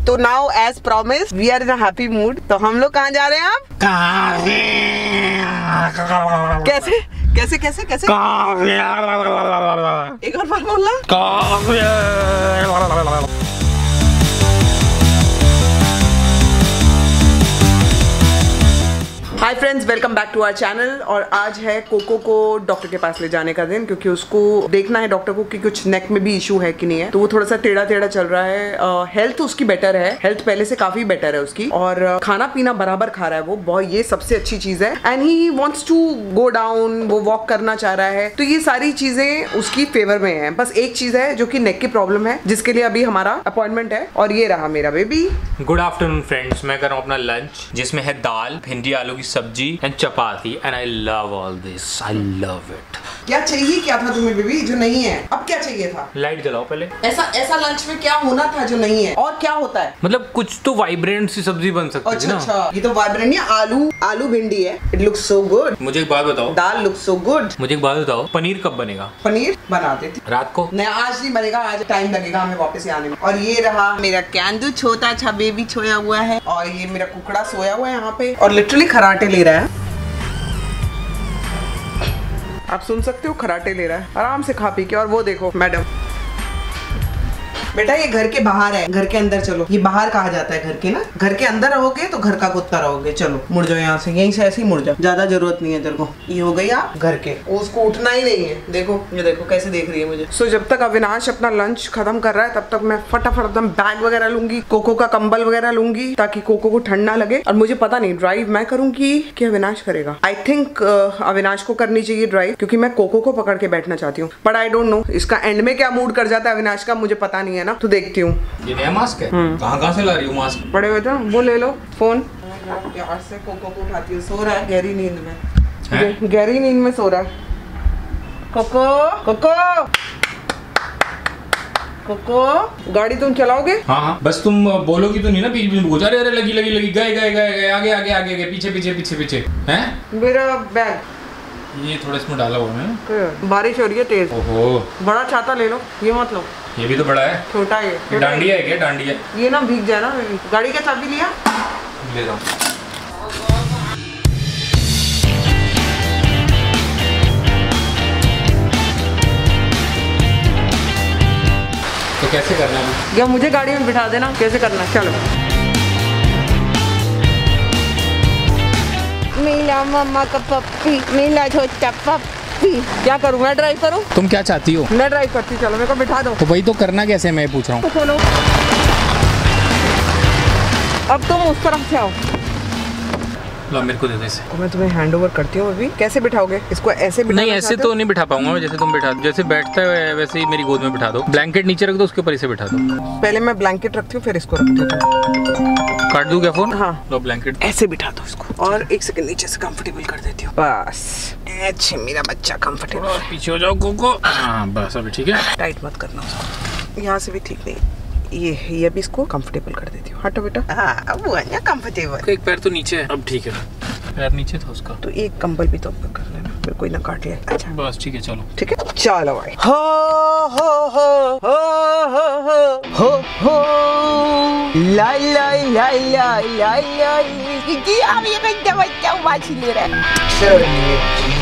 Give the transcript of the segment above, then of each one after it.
तो now as promise we are in a happy mood. तो हम लोग कहाँ जा रहे हैं आप? कैसे कैसे कैसे कैसे एक और बार बोलना। Hi friends, welcome back to our channel. और आज है कोको को डॉक्टर के पास ले जाने का दिन, क्योंकि उसको देखना है डॉक्टर को कि कुछ नेक में भी इशू है कि नहीं है। तो वो थोड़ा सा टेढ़ा टेढ़ा चल रहा है। हेल्थ उसकी बेटर है, हेल्थ पहले से काफी बेटर है उसकी, और खाना पीना बराबर खा रहा है वो, बहुत ये सबसे अच्छी चीज है। And he wants to go down, वो वॉक करना चाह रहा है। तो ये सारी चीजें उसकी फेवर में है। बस एक चीज है जो कि नेक की प्रॉब्लम है, जिसके लिए अभी हमारा अपॉइंटमेंट है। और ये रहा मेरा बेबी। गुड आफ्टरनून फ्रेंड्स, मैं कर रहा हूँ अपना लंच, जिसमें है दाल, भिंडी आलू की सब्जी and chapati. And I love all this, I love it. क्या चाहिए क्या था तुम्हें बेबी जो नहीं है? अब क्या चाहिए था? लाइट जलाओ पहले। ऐसा लंच में क्या होना था जो नहीं है? और क्या होता है? मतलब कुछ तो वाइब्रेंट सी सब्जी बन सकती है ना। अच्छा, ये तो वाइब्रेंट नहीं, आलू भिंडी है। It looks so good. मुझे एक बात बताओ, दाल लुक्स सो गुड। मुझे एक बात बताओ, पनीर कब बनेगा? पनीर बना देती रात को। नहीं, आज नहीं बनेगा, आज टाइम लगेगा हमें वापस आने में। और ये रहा मेरा कैंडू, छोटा अच्छा बेबी सोया हुआ है। और ये मेरा कुकड़ा सोया हुआ है यहाँ पे, और लिटरली खराटे ले रहा है। आप सुन सकते हो, खराटे ले रहा है आराम से खा पी के। और वो देखो मैडम, बेटा ये घर के बाहर है, घर के अंदर चलो। ये बाहर कहा जाता है घर के ना। घर के अंदर रहोगे तो घर का कुत्ता रहोगे। चलो मुड़ जाओ यहाँ से, यहीं से ऐसे ही मुड़ जाओ, ज्यादा जरूरत नहीं है तेरे को। ये हो गई आप घर के, उसको उठना ही नहीं है। देखो ये देखो कैसे देख रही है मुझे। सो जब तक अविनाश अपना लंच खत्म कर रहा है, तब तक मैं फटाफट एकदम बैग वगैरह लूंगी, कोको का कंबल वगैरह लूंगी, ताकि कोको को ठंड ना लगे। और मुझे पता नहीं ड्राइव मैं करूंगी कि अविनाश करेगा। आई थिंक अविनाश को करनी चाहिए ड्राइव, क्योंकि मैं कोको को पकड़ के बैठना चाहती हूँ। बट आई डोंट नो इसका एंड में क्या मूड कर जाता है अविनाश का, मुझे पता नहीं है ना। तो देखती हूँ। ये नया मास्क है? कहाँ से ला रही हूँ मास्क? पड़े हुए थे, वो ले लो फोन। प्यार से कोको को उठाती हूँ, सो रहा है गहरी नींद में, गहरी नींद में सो रहा है। कोको कोको कोको, गाड़ी तुम चलाओगे? हाँ, बस तुम बोलोगी तो नहीं ना बीच में। अरे अरे लगी लगी लगी, गए गए गए गए, आगे आगे आगे आगे, पीछे पीछे पीछे पीछे। हैं मेरा बैग ये थोड़ा इसमें डाला हुआ है। बारिश हो रही है तेज। ओहो, बड़ा छाता ले लो, ये मत लो। ये भी तो बड़ा है। छोटा है ये डांडिया है क्या? डांडिया ये ना भीग जाए ना। गाड़ी का चाबी लिया? ले जाओ। तो कैसे करना है? या मुझे गाड़ी में बिठा देना, कैसे करना है? चलो। मेरा मम्मा का पप्पी, मेरा छोटा पप्पी। क्या करूँ, मैं ड्राइव करूँ? तुम क्या चाहती हो? मैं ड्राइव करती, चलो मेरे को बिठा दो। तो वही तो करना कैसे, मैं पूछ रहा हूँ। खोलो, अब तुम उस तरफ से आओ। लो मेरे को दे दो इसे। मैं तुम्हें हैंड ओवर करती हूँ अभी। कैसे बिठाओगे इसको? ऐसे बिठाना? नहीं ऐसे तो नहीं बिठा पाऊंगा मैं, जैसे तुम बिठा, जैसे बैठता है वैसे ही मेरी गोद में बिठा दो। ब्लैंकेट नीचे रख दो, उसके ऊपर इसे बिठा दो। पहले मैं ब्लैंकेट रखती हूँ, फिर इसको रखती हूँ। काट दूं क्या फोन? हाँ लो ब्लैंकेट ऐसे बिठा दो इसको, और एक सेकंड नीचे से कंफर्टेबल कर देती हूँ। बस अच्छे, मेरा बच्चा कंफर्टेबल। पीछे हो जाओ कोको। हाँ बस अभी ठीक है। टाइट मत करना उसको, यहाँ से भी ठीक नहीं। ये भी इसको कंफर्टेबल कर देती हूँ। हटो बेटा। हाँ वो है ना कंफर्टेबल। एक पैर तो नीचे है, अब ठीक है। पैर नीचे था उसका, तो एक कंबल भी तो कर लेना, फिर कोई ना काट ले। अच्छा बस ठीक है, चलो ठीक है, चलो भाई। हो हो हो हो हो हो हो लाई लाई लाई लाई लाई लाई। जी अब ये बच्चा उबाची ले रहा है।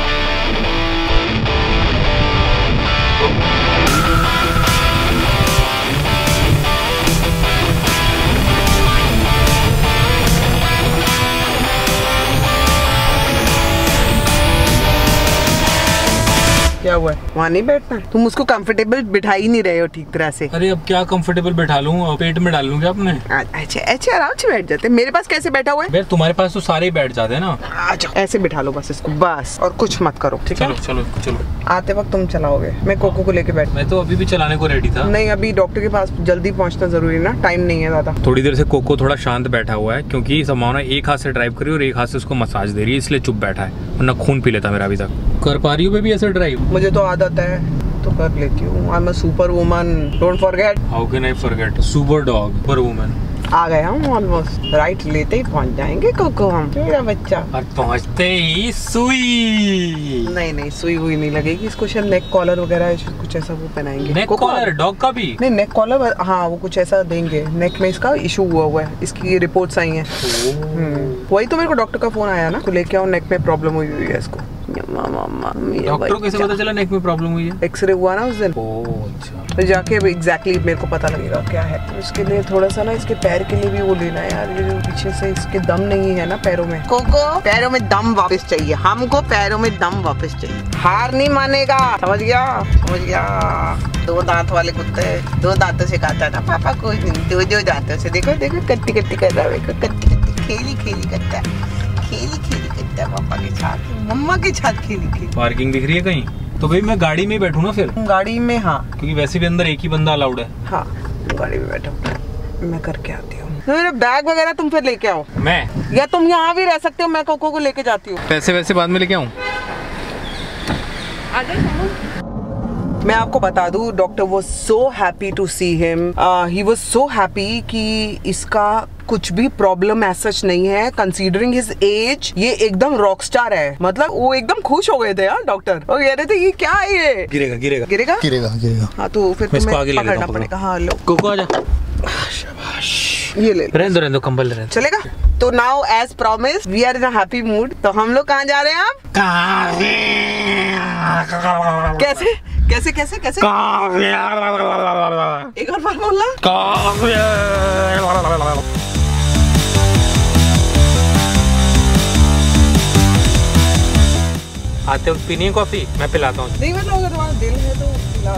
क्या हुआ है? वहाँ नहीं बैठना? तुम उसको कंफर्टेबल बिठा ही नहीं रहे हो ठीक तरह से। अरे अब क्या कंफर्टेबल बैठा लूँ, पेट में डाल लूँ क्या अपने? अच्छा अच्छा, आराम से बैठ जाते। मेरे पास कैसे बैठा हुआ है? तुम्हारे पास तो सारे ही बैठ जाते हैं ना। अच्छा ऐसे बिठा लो बस इसको, बस और कुछ मत करो, ठीक है? चलो चलो चलो। आते वक्त तुम चलाओगे, मैं कोको को लेके बैठ। मैं तो अभी भी चलाने को रेडी था। नहीं, अभी डॉक्टर के पास जल्दी पहुंचना जरूरी है ना, टाइम नहीं है ज्यादा। थोड़ी देर से कोको थोड़ा शांत बैठा हुआ है, क्योंकि संभावना एक हाथ से ड्राइव करी और एक हाथ से उसको मसाज दे रही है, इसलिए चुप बैठा है, वरना खून पी लेता मेरा अभी तक। कर पा रही हो बेबी ऐसे ड्राइव? मुझे तो आदत है तो कर लेती हूँ। I am a super woman, don't forget. How can I forget? Super dog, super woman. आ गए हम ऑलमोस्ट, राइट लेते ही पहुंच जाएंगे कोको हम, मेरा बच्चा। और पहुंचते ही सुई। नहीं सुई हुई नहीं लगेगी इसको, शायद नेक कॉलर वगैरह कुछ ऐसा वो पहनाएंगे। नेक कॉलर डॉग का भी? नहीं नेक कॉलर, हाँ वो कुछ ऐसा देंगे। नेक में इसका इशू हुआ है, इसकी रिपोर्ट्स आई हैं। वही तो मेरे को डॉक्टर का फोन आया ना, तो लेके आओ, नेक में प्रॉब्लम हुई है इसको। डॉक्टर को कैसे पता चला नेक में प्रॉब्लम हुई है? एक्सरे हुआ ना उस दिन। अच्छा। तो जाके एग्जैक्टली मेरे को पता लगेगा क्या है। उसके लिए थोड़ा सा ना इसके पैर के लिए भी वो लेना है यार, ये जो पीछे से इसके दम नहीं है ना पैरों में। कोको पैरों में दम वापस चाहिए, हमको पैरों में दम वापस चाहिए, हार नहीं मानेगा, समझ गया? समझ गया। 2 दांत वाले कुत्ते 2 दांतों से खाता ना पापा, कोई नहीं 2 दांतों से। देखो देखो कट्टी कट्टी कर रहा है, कट्टी कट्टी खेली खेली करता है, खेली खेली करता है पापा के साथ, मम्मा के साथ खेली खेली। पार्किंग दिख रही है कहीं? तो भाई मैं गाड़ी में बैठूं ना फिर? गाड़ी में हाँ, क्योंकि वैसे भी अंदर एक ही बंदा अलाउड है। हाँ गाड़ी में बैठो, मैं करके आती हूँ। तो मेरे बैग वगैरह तुम फिर लेके आओ। मैं? या तुम यहाँ भी रह सकते हो, मैं कोको को लेके जाती हूँ। पैसे वैसे बाद में लेके आऊँ? मैं आपको बता दूं, doctor was so happy to see him, he was so happy कि इसका कुछ भी प्रॉब्लम ऐसा सच नहीं है, कंसीडरिंग हिज एज। ये एकदम रॉक स्टार है, मतलब वो एकदम खुश हो गए थे यार डॉक्टर, और कह रहे थे ये क्या है, ये गिरेगा गिरेगा गिरेगा गिरेगा गिरेगा। हाँ तो फिर तुम्हें पकड़ना पड़ेगा। हाँ लो कोको आजा, शाबाश, ये ले। रहने दो कंबल रहने दो। चलेगा? तो now as promise we are in a happy mood. तो हम लोग कहाँ जा रहे हैं आप? कैसे कैसे कैसे कैसे? एक और बार बोलना। आते हो पीनी है कॉफी? मैं पिलाता हूँ। नहीं मतलब अगर तुम्हारा दिल है तो पिला।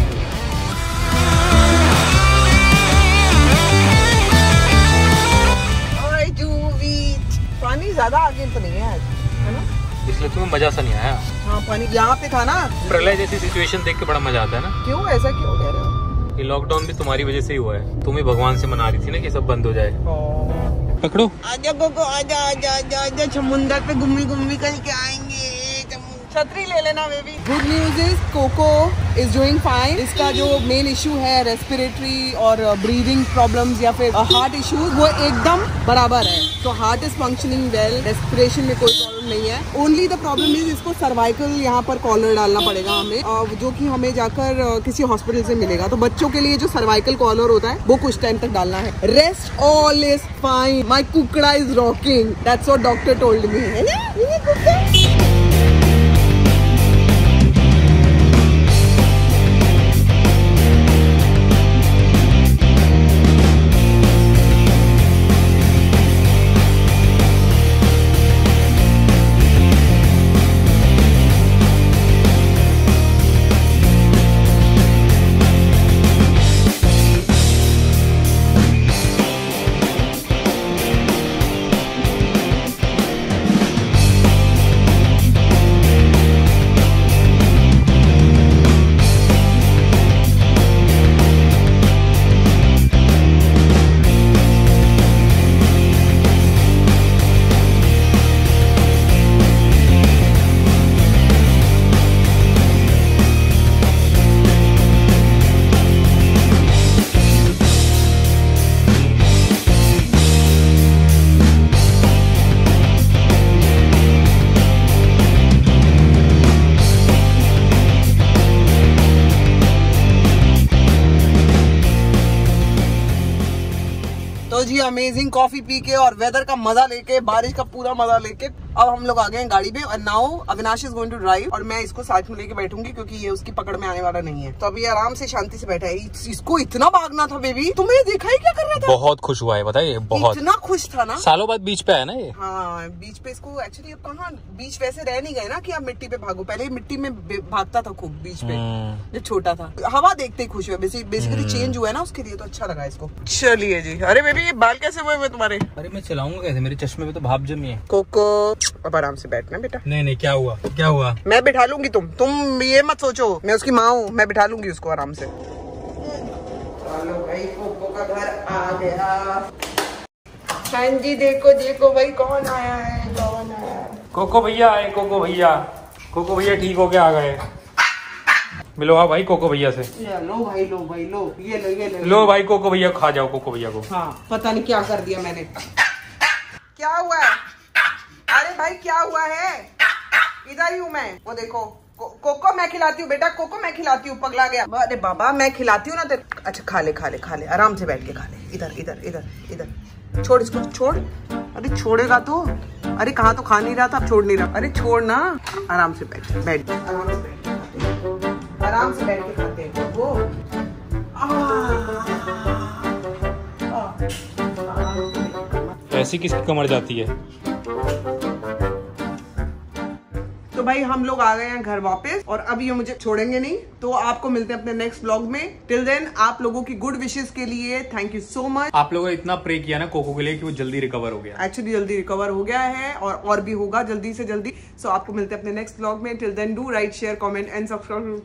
पानी ज्यादा आगे तो नहीं है आज, है ना? इसलिए तुम्हें मजा सा नहीं आया? हाँ पानी यहाँ पे था ना। प्रलय जैसी सिचुएशन देख के बड़ा मजा आता है ना? क्यों ऐसा क्यों कह रहे हो? ये लॉकडाउन भी तुम्हारी वजह से ही हुआ है, तुम ही भगवान से मना रही थी ना कि सब बंद हो जाए। पकड़ो। आजा कोको, आजा आजा आजा आजा, समुंदर पे घूमी घूमी करके आएंगे। छतरी ले लेना baby. Good news is Coco is doing fine. इसका जो मेन इशू है रेस्पिरेटरी और ब्रीदिंग प्रॉब्लम्स या फिर हार्ट इश्यूज, वो एकदम बराबर है। तो heart is functioning well, respiration में कोई प्रॉब्लम नहीं है। ओनली द प्रॉब्लम इज इसको सर्वाइकल यहाँ पर कॉलर डालना पड़ेगा हमें, जो कि हमें जाकर किसी हॉस्पिटल से मिलेगा। तो बच्चों के लिए जो सर्वाइकल कॉलर होता है वो कुछ टाइम तक डालना है। Rest all is fine, my कुकड़ा is rocking, that's what doctor told me, है ना? जी अमेजिंग कॉफी पी के और वेदर का मजा लेके, बारिश का पूरा मजा लेके अब हम लोग आ गए हैं गाड़ी पे। और now Avinash is going to drive और मैं इसको साथ में लेके बैठूंगी क्योंकि ये उसकी पकड़ में आने वाला नहीं है। तो अभी आराम से शांति से बैठा है। इसको इतना भागना था बेबी, तुम्हें देखा ही क्या कर रहा था? बहुत खुश हुआ है बताइए, बहुत इतना खुश था ना। सालों बाद बीच पे आया ना ये। हाँ बीच पे इसको एक्चुअली अब कहाँ बीच वैसे रह नहीं गए ना कि आप मिट्टी पे भागो, पहले मिट्टी में भागता था खूब बीच पे जब छोटा था। हवा देखते ही खुश हुआ, बेसिकली चेंज हुआ है ना उसके लिए, तो अच्छा लगा इसको। चलिए जी। अरे बेबी ये बाल कैसे हुए तुम्हारे? अरे मैं चलाऊंगा कैसे, मेरे चश्मे पे तो भाप जमी है। कोको अब आराम से बैठना बेटा। नहीं क्या हुआ, क्या हुआ? मैं बिठा लूंगी, तुम ये मत सोचो, मैं उसकी माँ हूँ, मैं बिठा लूंगी उसको आराम से। चलो भाई कोको का घर आ गया। हाँ जी देखो देखो भाई कौन आया है, कौन आया है? कोको भैया आए, कोको भैया ठीक होके आ गए। मिलो हाँ भाई कोको भैया से। लो भाई लो भाई लो, ये लो ये लो भाई कोको भैया खा जाओ कोको भैया को। हाँ पता नहीं क्या कर दिया मैंने। क्या हुआ है? अरे भाई क्या हुआ है? इधर ही हूँ मैं। वो देखो कोको मैं खिलाती हूँ बेटा, कोको मैं खिलाती हूँ। पगला गया। अरे बाबा मैं खिलाती हूँ ना तेरे। अच्छा खा ले खा ले खा ले, आराम से बैठ के खा ले। इधर इधर इधर इधर छोड़ इसको, छोड़। अरे छोड़ेगा तू? अरे कहाँ तो खा नहीं रहा था, अब छोड़ नहीं रहा। अरे छोड़ ना, आराम से बैठ बैठ, आराम से बैठ के खाते हैं वो। ऐसी किसकी कमर जाती है? तो भाई हम लोग आ गए हैं घर वापस, और अब ये मुझे छोड़ेंगे नहीं। तो आपको मिलते हैं अपने नेक्स्ट व्लॉग में। टिल देन आप लोगों की गुड विशेस के लिए थैंक यू सो मच। आप लोगों ने इतना प्रे किया ना कोको के लिए कि वो जल्दी रिकवर हो गया। एक्चुअली जल्दी रिकवर हो गया है, और भी होगा जल्दी से जल्दी। सो आपको मिलते हैं अपने नेक्स्ट व्लॉग में। Till then do right share comment and subscribe.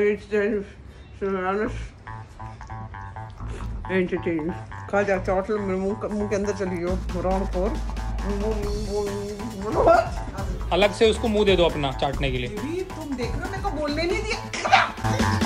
खा जा चौट, मुंह के अंदर चली हो। अलग से उसको मुंह दे दो अपना चाटने के लिए। तुम देख रहे हो, मेरे को बोलने नहीं दिया।